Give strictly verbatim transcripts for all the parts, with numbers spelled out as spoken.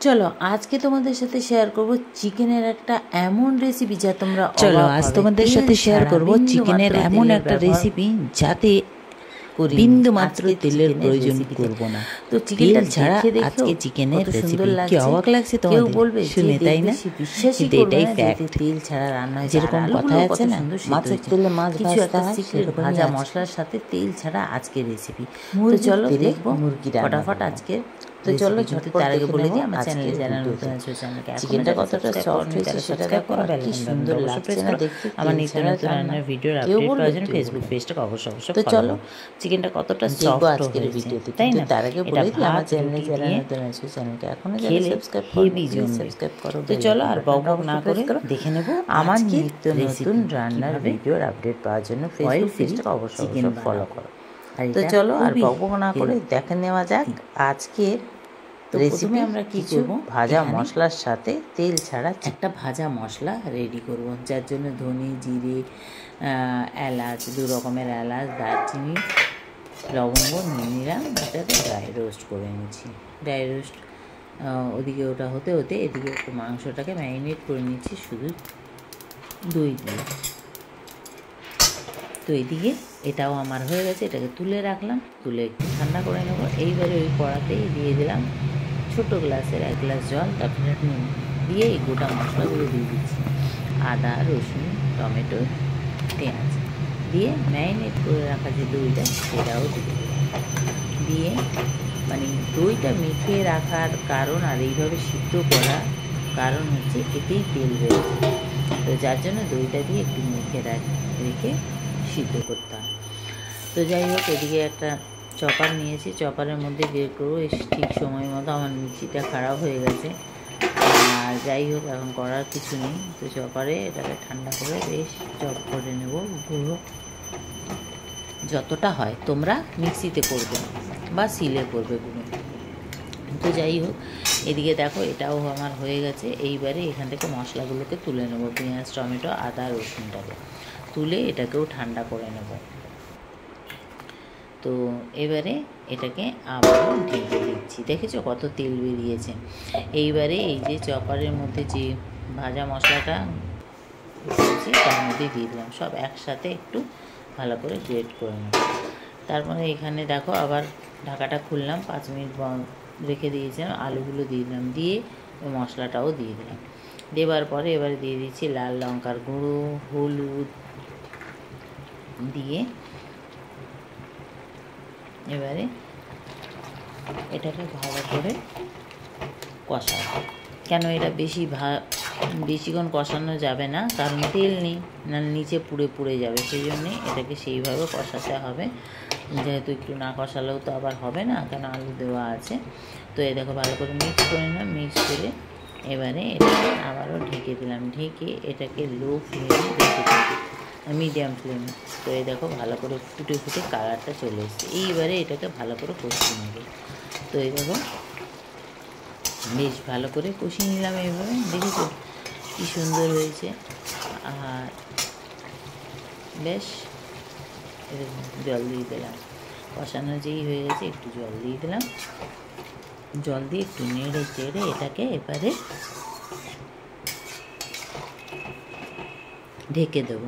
চলো আজকে তোমাদের সাথে শেয়ার করব চিকেনের একটা এমন রেসিপি যা তোমরা চলো আজ তোমাদের সাথে শেয়ার করব চিকেনের এমন একটা রেসিপি যাতে বিন্দু মাত্র তেলের প্রয়োজন করব না। তো তেল ছাড়া আজকে চিকেনের রেসিপি কি অবাক লাগছে তোমাদের? কেউ বলবে শুনে, তাই না? কিন্তু এটাই ফ্যাক্ট। তেল ছাড়া রান্না হয়, যেরকম কথা আছে না, মাছের তেলে মাছ ভাজতে হয়, সিক্রেট ভাজা মশলার সাথে তেল ছাড়া আজকের রেসিপি। তো চলো দেখবো ফটাফট আজকে। তো চলো ঝটপট তার আগে বলে দিই, আমার চ্যানেলে যারা নতুন আছে চ্যানেলকে চিকেনটা কতটা সফট হয়েছে সেটা দেখো, আর কি সুন্দর লাগছে না দেখতে। আমার নিত্য নতুন রান্নার ভিডিওর আপডেট পাওয়ার জন্য ফেসবুক পেজটাকে অবশ্যই অবশ্যই তো চলো চিকেনটা কতটা সফট আজকের ভিডিওতে, তাই না? তার আগে বলে দিই, আমার চ্যানেলে যারা নতুন আছে চ্যানেলকে এখনো যারা সাবস্ক্রাইব করোনি সাবস্ক্রাইব করো। তো চলো আর বক বক না করে দেখে নেব আমার নিত্য নতুন রান্নার ভিডিওর আপডেট পাওয়ার জন্য ফেসবুক পেজটাকে অবশ্যই অবশ্যই ফলো করো। তো চলো আর বক বক না করে দেখে নেওয়া যাক আজকের রেসিপি। আমরা কি করব, ভাজা মশলার সাথে তেল ছাড়া একটা ভাজা মশলা রেডি করব, যার জন্য ধনে জিরে এলাচ, দু রকমের এলাচ, দারচিনি, লবঙ্গ নিয়ে নিলাম। এটাকে ড্রাই রোস্ট করে নিচ্ছি। ড্রাই রোস্ট ওদিকে ওটা হতে হতে এদিকে একটু মাংসটাকে ম্যারিনেট করে নিচ্ছি শুধু দই দিয়ে। তো এইদিকে এটাও আমার হয়ে গেছে, এটাকে তুলে রাখলাম, তুলে একটু ঠান্ডা করে নেবো। এইবারে ওই কড়াতেই দিয়ে দিলাম ছোটো গ্লাসের এক গ্লাস জল, তারপরে নুন দিয়ে এই গোটা মশলাগুলো দিয়ে দিচ্ছি। আদা, রসুন, টমেটো, পেঁয়াজ দিয়ে ম্যারিনেট করে রাখা যে দইটা সেটাও দিয়ে দিয়ে মানে দইটা মেখে রাখার কারণ আর এইভাবে সিদ্ধ করা কারণ হচ্ছে এতেই তেল বেরোবে। তো যার জন্য দইটা দিয়ে একটু মেখে রেখে সিদ্ধ করতে হয়। তো যাই হোক, এদিকে একটা চপার নিয়েছি, চপারের মধ্যে বের করবো। ঠিক সময় মতো আমার মিক্সিটা খারাপ হয়ে গেছে, আর যাই হোক এখন করার কিছু নেই। তো চপারে এটাকে ঠান্ডা করে বেশ চপ করে নেব। গুঁড়ো যতটা হয় তোমরা মিক্সিতে করবে বা সিলে করবে গুঁড়ো। তো যাই হোক, এদিকে দেখো এটাও আমার হয়ে গেছে। এইবারে এখান থেকে মশলাগুলোকে তুলে নেবো, পেঁয়াজ, টমেটো, আদা, রসুনটাকে তুলে এটাকেও ঠান্ডা করে নেব। তো এবারে এটাকে আবারও ঢেকে দিচ্ছি। দেখেছো কত তেল বেরিয়েছে। এইবারে এই যে চপারের মধ্যে যে ভাজা মশলাটা দিয়েছি তার মধ্যে দিয়ে দিলাম, সব একসাথে একটু ভালো করে গ্রেট করে নেব। তারপরে এখানে দেখো আবার ঢাকাটা খুললাম, পাঁচ মিনিট রেখে দিয়েছিলাম, আলুগুলো দিয়ে দিলাম, দিয়ে ওই মশলাটাও দিয়ে দিলাম। দেওয়ার পরে এবারে দিয়ে দিচ্ছি লাল লঙ্কার গুঁড়ো, হলুদ দিয়ে এবারে এটাকে ভালো করে কষাবো। কেন এটা বেশি ভা বেশিক্ষণ কষানো যাবে না, কারণ তেল নেই, না নিচে পুড়ে পুড়ে যাবে, সেই জন্যে এটাকে সেইভাবে কষাতে হবে। যেহেতু একটু না কষালেও তো আবার হবে না, কেন আলু দেওয়া আছে। তো এই দেখো ভালো করে মিক্স করে নিলাম, মিক্স করে এবারে এটাকে আবারও ঢেকে দিলাম, ঢেকে এটাকে লো ফ্লেমে রেখে দিলাম, মিডিয়াম ফ্লেমে। তো এই দেখো ভালো করে ফুটে ফুটে কালারটা চলে এসেছে। এইবারে এটাকে ভালো করে কষিয়ে নেবে। তো এই দেখো বেশ ভালো করে কষিয়ে নিলাম। এইভাবে দেখেছো কী সুন্দর হয়েছে। আর বেশ জল দিয়ে দিলাম, কষানো যেই হয়ে গেছে একটু জল দিয়ে দিলাম। জল দিয়ে একটু নেড়ে চেড়ে এটাকে এবারে ঢেকে দেবো।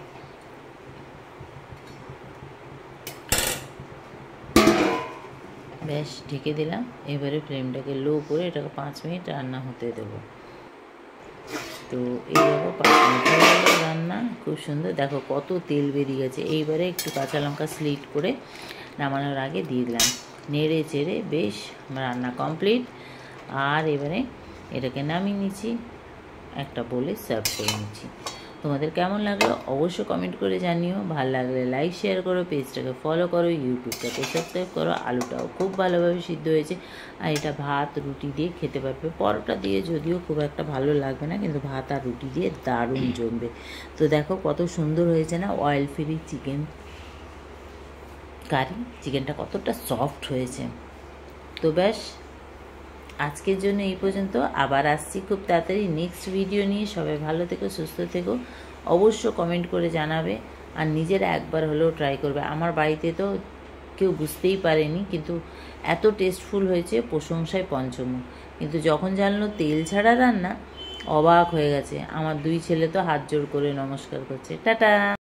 বেশ ঢেকে দিলাম। এবারে ফ্লেমটাকে লো করে এটাকে পাঁচ মিনিট রান্না হতে দেবো। তো এই দেখো পাঁচ মিনিট হয়ে গেল রান্না, খুব সুন্দর। দেখো কত তেল বেরিয়ে গেছে। এইবারে একটু কাঁচা লঙ্কা স্লিট করে নামানোর আগে দিয়ে দিলাম, নেড়ে চেড়ে বেশ আমার রান্না কমপ্লিট। আর এবারে এটাকে নামিয়ে নিচ্ছি, একটা বলে সার্ভ করে নিচ্ছি। তোমাদের কেমন লাগলো অবশ্যই কমেন্ট করে জানিও। ভালো লাগলে লাইক শেয়ার করো, পেজটাকে ফলো করো, ইউটিউবটাকে সাবস্ক্রাইব করো। আলুটাও খুব ভালোভাবে সিদ্ধ হয়েছে, আর এটা ভাত রুটি দিয়ে খেতে পারবে। পরোটা দিয়ে যদিও খুব একটা ভালো লাগবে না, কিন্তু ভাত আর রুটি দিয়ে দারুণ জমবে। তো দেখো কত সুন্দর হয়েছে না, অয়েল ফ্রি চিকেন কারি। চিকেনটা কতটা সফট হয়েছে। তো ব্যাস আজকের জন্য এই পর্যন্ত। আবার আসছি খুব তাড়াতাড়ি নেক্সট ভিডিও নিয়ে। সবাই ভালো থেকো, সুস্থ থেকো। অবশ্য কমেন্ট করে জানাবে, আর নিজেরা একবার হলেও ট্রাই করবে। আমার বাড়িতে তো কেউ বুঝতেই পারেনি, কিন্তু এত টেস্টফুল হয়েছে, প্রশংসায় পঞ্চমুখ। কিন্তু যখন জানলো তেল ছাড়া রান্না, অবাক হয়ে গেছে। আমার দুই ছেলে তো হাত জোড় করে নমস্কার করছে। টাটা।